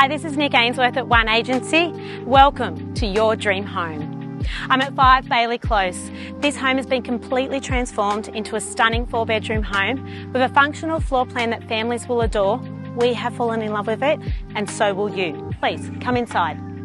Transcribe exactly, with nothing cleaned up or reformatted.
Hi, this is Nick Ainsworth at One Agency. Welcome to your dream home. I'm at five Bailey Close. This home has been completely transformed into a stunning four bedroom home with a functional floor plan that families will adore. We have fallen in love with it, and so will you. Please come inside.